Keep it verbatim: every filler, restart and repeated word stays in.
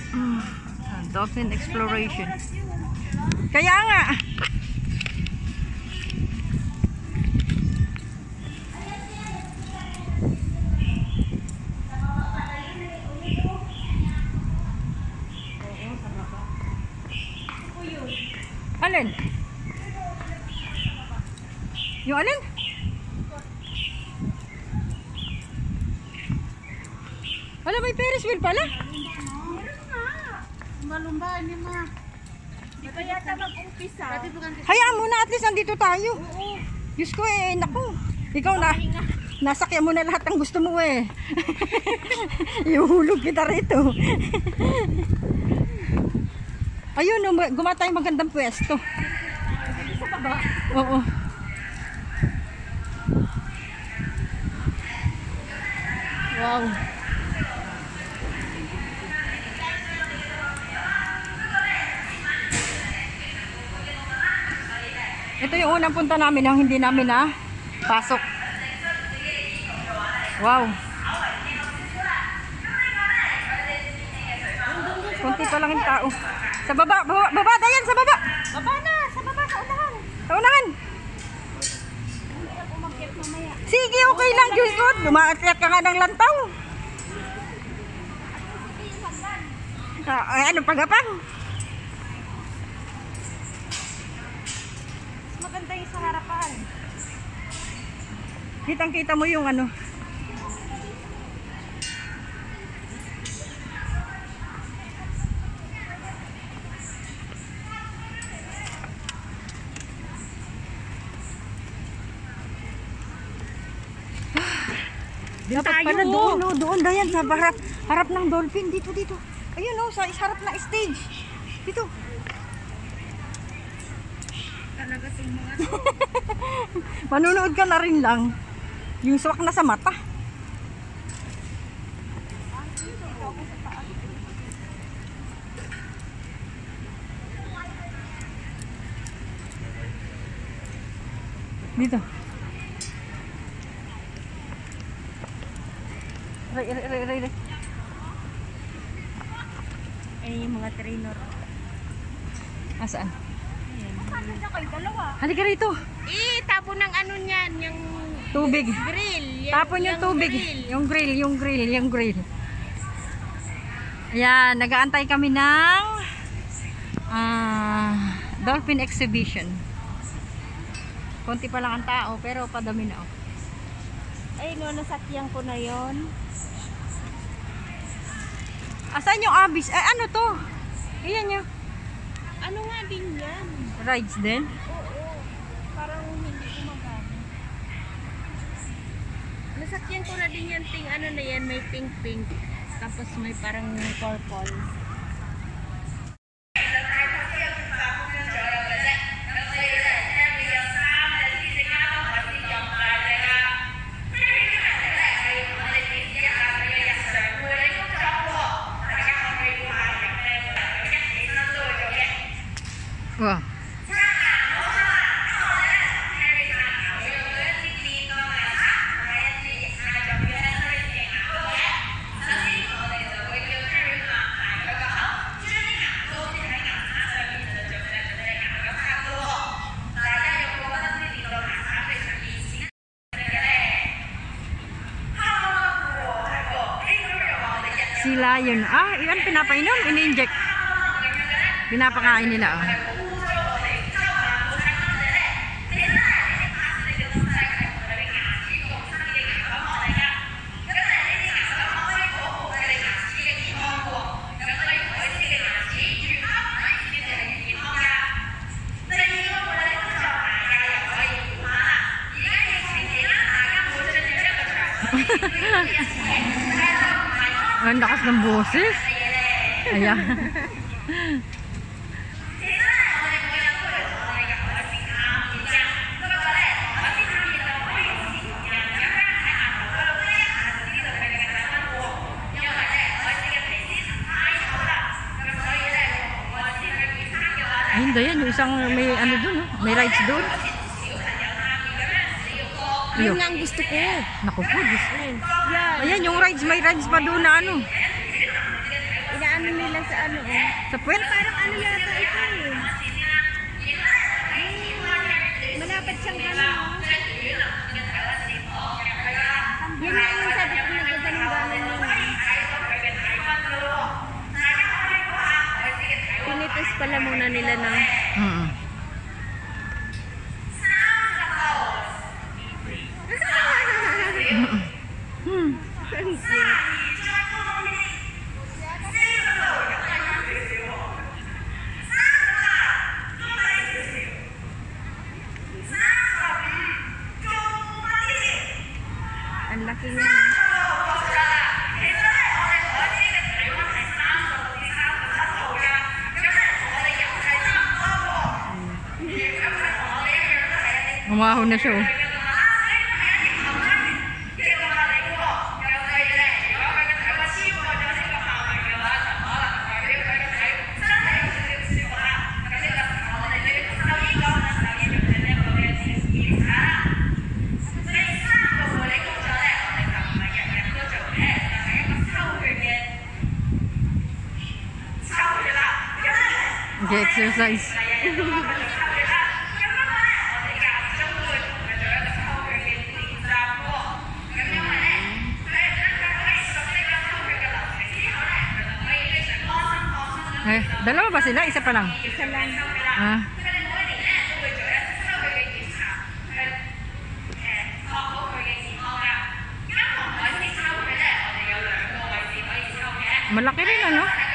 Mm. Dolphin exploration. Kaya nga. Alin? Yung alin? Wala, may Ferris wheel pala. Lumba-lumba, hindi ma. Di pa yata mag-umpisa. Hayaan mo na, at least andito tayo. Oo. Diyos ko eh, naku. Ikaw na, nasakyan mo na lahat ng gusto mo eh. Iuhulog kita rito. Ayun, no, gumawa tayong magandang pwesto. Sa baba? Oo. Wow. Ito yung unang punta namin nang hindi namin na pasok. Wow. Kunti pa lang yung tao. Sa baba, baba, baba, Dayan, sa baba. Baba na, sa baba, sa unahan. Sa unahan. Sige, okay lang, Diyos ko. Lumaakyat ka nga ng lantaw. Ah, ay, ano pagapang? Maganda yung sa harapan. Kitang-kita mo yung ano. Dapat pala doon, no, doon Dayan sa harap, harap ng dolphin, dito dito. Ayun no, sa harap ng stage. Dito. Talaga itong mga Manunood ka na rin lang. Yung swak na sa mata. Dito. Ray, ray, ray, ray, ray. ay yung mga trainer. Asaan? Paano na kayo dalawa? Halika rito. Eh, tapo ng ano niyan, yung Tubig. grill. Yan, Tapon yung tubig. Grill. Yung grill, yung grill, yung grill. Ayan, nag-aantay kami ng uh, dolphin exhibition. Konti pa lang ang tao, pero padami na. Oh. Ay, no, nasakyan ko na yon. Asan yung abis? Eh, ano to? Ayan yung Ano nga din yan? rides din. Oo, parang hindi gumagana. Nasakyan ko na din yan, ting ano na yan, may pink-pink. Tapos may parang purple. Wow. Sila yun. Ah, ilan pinapainom? Ini-inject. Pinapakain nila. Oh. Ang lakas ng boses. Ayan. Ayun Dayan, yung isang may ano dun, oh. May rides dun. Yun nga ang gusto ko. Naku po, Diyos ko. Yan. Ayan, yung rides, may rides pa doon na ano. Inaano nila sa ano eh. Sa puwet? Parang ano yata ito eh. Malapit siyang gano'n. Yun nga yung sabi ko nagkaganong-ganon yun. Pinitis pala muna nila ng... Mm. Hmm. Ang laki niya na. Umahon na siya. Oh. Nag-exercise. Eh, dalawa ba sila? Isa pa lang? Isa lang. Ah. Malaki rin ano?